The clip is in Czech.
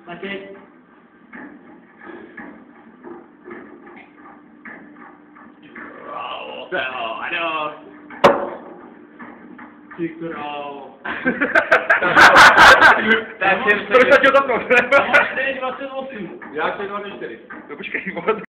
Taky. Ano. Ty krávo. Tak je to. Já 28. Já chci 24. No počkej,